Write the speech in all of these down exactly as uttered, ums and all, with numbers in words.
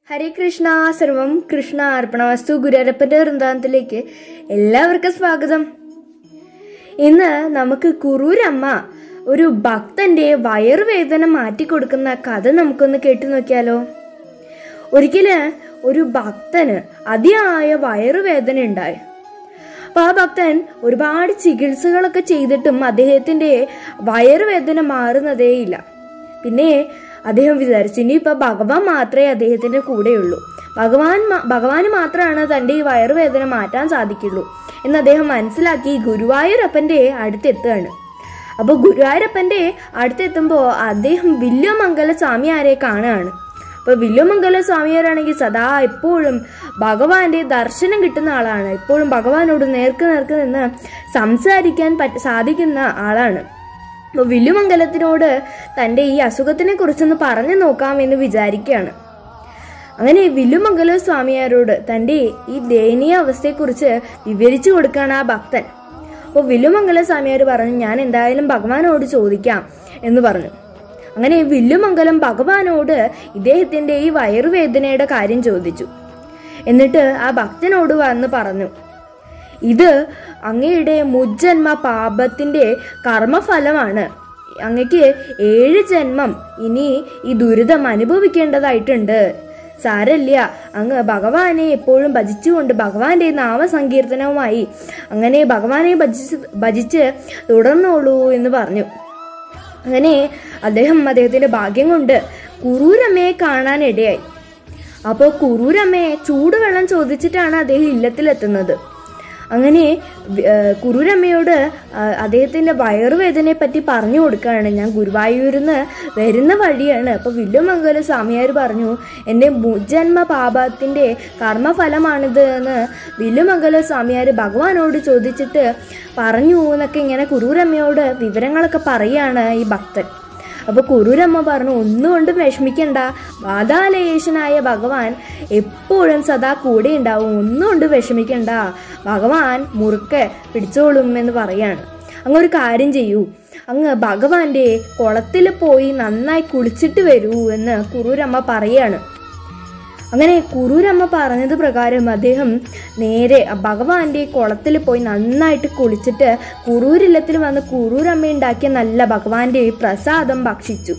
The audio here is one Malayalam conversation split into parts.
ഹരേ കൃഷ്ണ. സർവം കൃഷ്ണ അർപ്പണവസ്തു. ഗുരുവായൂരപ്പന്റെ വൃന്ദാവനത്തിലേക്ക് എല്ലാവർക്കും സ്വാഗതം. ഇന്ന് നമുക്ക് കുറൂരമ്മ ഒരു ഭക്തന്റെ വയറുവേദന മാറ്റിക്കൊടുക്കുന്ന കഥ നമുക്കൊന്ന് കേട്ടു നോക്കിയാലോ. ഒരിക്കല് ഒരു ഭക്തന് അതിയായ വയറുവേദന ഉണ്ടായി. അപ്പൊ ആ ഭക്തൻ ഒരുപാട് ചികിത്സകളൊക്കെ ചെയ്തിട്ടും അദ്ദേഹത്തിന്റെ വയറുവേദന മാറുന്നതേയില്ല. പിന്നെ അദ്ദേഹം വിചാരിച്ചു ഇനിയിപ്പൊ ഭഗവാൻ മാത്രമേ അദ്ദേഹത്തിന്റെ കൂടെയുള്ളൂ, ഭഗവാൻ ഭഗവാന് മാത്രമാണ് തന്റെ ഈ വയറുവേദന മാറ്റാൻ സാധിക്കുള്ളൂ എന്ന് അദ്ദേഹം മനസ്സിലാക്കി ഗുരുവായൂരപ്പന്റെ അടുത്തെത്തുകയാണ്. അപ്പൊ ഗുരുവായൂരപ്പന്റെ അടുത്തെത്തുമ്പോ അദ്ദേഹം വില്ലുമംഗല സ്വാമിയാരെ കാണുകയാണ്. അപ്പൊ വില്ലുമംഗല സ്വാമിയാരാണെങ്കിൽ സദാ എപ്പോഴും ഭഗവാന്റെ ദർശനം കിട്ടുന്ന ആളാണ്. എപ്പോഴും ഭഗവാനോട് നേർക്ക് നേർക്ക് നിന്ന് സംസാരിക്കാൻ പറ്റ സാധിക്കുന്ന ആളാണ്. അപ്പോൾ വില്ലുമംഗലത്തിനോട് തൻ്റെ ഈ അസുഖത്തിനെ കുറിച്ചൊന്ന് പറഞ്ഞു നോക്കാമെന്ന് വിചാരിക്കുകയാണ്. അങ്ങനെ വില്ലുമംഗല സ്വാമിയാരോട് തൻ്റെ ഈ ദയനീയ അവസ്ഥയെക്കുറിച്ച് വിവരിച്ചു കൊടുക്കുകയാണ് ആ ഭക്തൻ. അപ്പോൾ വില്ലുമംഗല സ്വാമിയാർ പറഞ്ഞു, ഞാൻ എന്തായാലും ഭഗവാനോട് ചോദിക്കാം എന്ന് പറഞ്ഞു. അങ്ങനെ വില്ലുമംഗലം ഭഗവാനോട് ഇദ്ദേഹത്തിൻ്റെ ഈ വയറുവേദനയുടെ കാര്യം ചോദിച്ചു. എന്നിട്ട് ആ ഭക്തനോട് വന്ന് പറഞ്ഞു, ഇത് അങ്ങയുടെ മുജ്ജന്മ പാപത്തിന്റെ കർമ്മഫലമാണ്. അങ്ങക്ക് ഏഴ് ജന്മം ഇനി ഈ ദുരിതം അനുഭവിക്കേണ്ടതായിട്ടുണ്ട്. സാരല്ല, അങ്ങ് ഭഗവാനെ എപ്പോഴും ഭജിച്ചുകൊണ്ട് ഭഗവാന്റെ നാമസങ്കീർത്തനവുമായി അങ്ങനെ ഭഗവാനെ ഭജിച്ച് ഭജിച്ച് തുടർന്നോളൂ എന്ന് പറഞ്ഞു. അങ്ങനെ അദ്ദേഹം അദ്ദേഹത്തിന്റെ ഭാഗ്യം കൊണ്ട് കുറൂരമ്മയെ കാണാൻ ഇടയായി. അപ്പോൾ കുറൂരമ്മയെ ചൂടുവെള്ളം ചോദിച്ചിട്ടാണ് അദ്ദേഹം ഇല്ലത്തിലെത്തുന്നത്. അങ്ങനെ കുറൂരമ്മയോട് അദ്ദേഹത്തിന്റെ വയറുവേദനയെ പറ്റി പറഞ്ഞു കൊടുക്കുകയാണ്. ഞാൻ ഗുരുവായൂരിൽ നിന്ന് വരുന്ന വഴിയാണ്. അപ്പോൾ വില്ലുമംഗല സ്വാമിയാർ പറഞ്ഞു, എൻ്റെ മുജ്ജന്മ പാപത്തിന്റെ കർമ്മഫലമാണിത് എന്ന് വില്ലുമംഗല സ്വാമിയാർ ഭഗവാനോട് ചോദിച്ചിട്ട് പറഞ്ഞു എന്നൊക്കെ ഇങ്ങനെ കുറൂരമ്മയോട് വിവരങ്ങളൊക്കെ പറയാണ് ഈ ഭക്തൻ. അപ്പൊ കുറൂരമ്മ പറഞ്ഞു, ഒന്നുകൊണ്ടും വിഷമിക്കണ്ട, വാതാലയേശനായ ഭഗവാൻ എപ്പോഴും സദാ കൂടെ ഉണ്ടാവും, ഒന്നുകൊണ്ടും വിഷമിക്കണ്ട, ഭഗവാൻ മുറുക്കെ പിടിച്ചോളും എന്ന് പറയാണ്. അങ്ങ് ഒരു കാര്യം ചെയ്യൂ, അങ്ങ് ഭഗവാന്റെ കുളത്തിൽ പോയി നന്നായി കുളിച്ചിട്ട് വരൂ എന്ന് കുറൂരമ്മ പറയാണ്. അങ്ങനെ കുറൂരമ്മ പറഞ്ഞത് പ്രകാരം അദ്ദേഹം നേരെ ഭഗവാന്റെ കുളത്തിൽ പോയി നന്നായിട്ട് കുളിച്ചിട്ട് കുറൂരില്ലത്തിൽ വന്ന് കുറൂരമ്മ ഉണ്ടാക്കിയ നല്ല ഭഗവാന്റെ പ്രസാദം ഭക്ഷിച്ചു.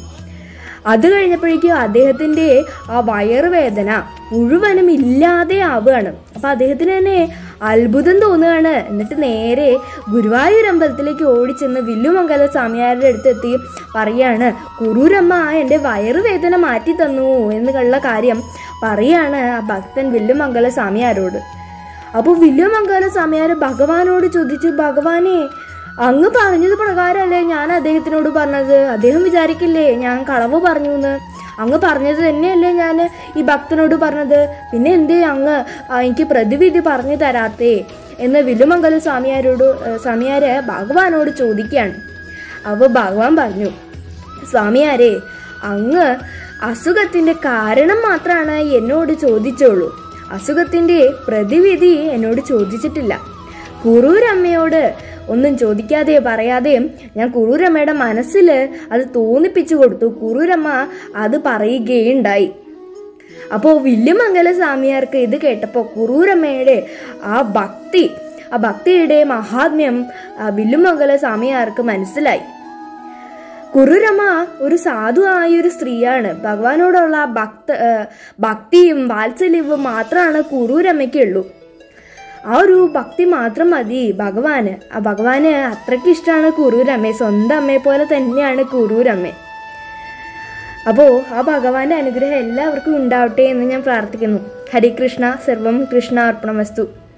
അത് കഴിഞ്ഞപ്പോഴേക്കും അദ്ദേഹത്തിന്റെ ആ വയറുവേദന മുഴുവനും ഇല്ലാതെ ആവുകയാണ്. അപ്പൊ അദ്ദേഹത്തിന് തന്നെ അത്ഭുതം തോന്നുകയാണ്. എന്നിട്ട് നേരെ ഗുരുവായൂർ അമ്പലത്തിലേക്ക് ഓടിച്ചെന്ന് വില്ലുമംഗല സ്വാമിയാരുടെ അടുത്തെത്തി പറയാണ്, കുറൂരമ്മ എൻ്റെ വയറുവേദന മാറ്റി തന്നു എന്നുള്ള കാര്യം പറയാണ് ആ ഭക്തൻ വില്ലുമംഗല സ്വാമിയാരോട്. അപ്പോൾ വില്ലുമംഗല സ്വാമിയാർ ഭഗവാനോട് ചോദിച്ചു, ഭഗവാനെ അങ്ങ് പറഞ്ഞത് പ്രകാരമല്ലേ ഞാൻ അദ്ദേഹത്തിനോട് പറഞ്ഞത്? അദ്ദേഹം വിചാരിക്കില്ലേ ഞാൻ കളവ് പറഞ്ഞു എന്ന്? അങ്ങ് പറഞ്ഞത് തന്നെയല്ലേ ഞാൻ ഈ ഭക്തനോട് പറഞ്ഞത്? പിന്നെ എന്തേ അങ്ങ് എനിക്ക് പ്രതിവിധി പറഞ്ഞു തരാത്തേ എന്ന് വില്ലുമംഗല സ്വാമിയാരോട് സ്വാമിയാര് ഭഗവാനോട് ചോദിക്കുകയാണ്. അപ്പോൾ ഭഗവാൻ പറഞ്ഞു, സ്വാമിയാരെ, അങ്ങ് അസുഖത്തിന്റെ കാരണം മാത്രമാണ് എന്നോട് ചോദിച്ചോളൂ, അസുഖത്തിന്റെ പ്രതിവിധി എന്നോട് ചോദിച്ചിട്ടില്ല. കുറൂരമ്മയോട് ഒന്നും ചോദിക്കാതെ പറയാതെയും ഞാൻ കുറൂരമ്മയുടെ മനസ്സിൽ അത് തോന്നിപ്പിച്ചു കൊടുത്തു. കുറൂരമ്മ അത് പറയുകയുണ്ടായി. അപ്പോൾ വില്ലുമംഗല സ്വാമിയാർക്ക് ഇത് കേട്ടപ്പോൾ കുറൂരമ്മയുടെ ആ ഭക്തി ആ ഭക്തിയുടെ മഹാത്മ്യം വില്ലുമംഗല സ്വാമിയാർക്ക് മനസ്സിലായി. കുറൂരമ്മ ഒരു സാധുവായ ഒരു സ്ത്രീയാണ്. ഭഗവാനോടുള്ള ഭക്ത ഭക്തിയും വാത്സല്യവും മാത്രമാണ് കുറൂരമ്മയ്ക്കുള്ളൂ. ആ ഒരു ഭക്തി മാത്രം മതി ഭഗവാന്. ആ ഭഗവാന് അത്രയ്ക്ക് ഇഷ്ടമാണ് കുറൂരമ്മയെ. സ്വന്തം അമ്മയെ പോലെ തന്നെയാണ് കുറൂരമ്മ. അപ്പോൾ ആ ഭഗവാന്റെ അനുഗ്രഹം എല്ലാവർക്കും ഉണ്ടാവട്ടെ എന്ന് ഞാൻ പ്രാർത്ഥിക്കുന്നു. ഹരേ കൃഷ്ണ. സർവം കൃഷ്ണ അർപ്പണമസ്തു.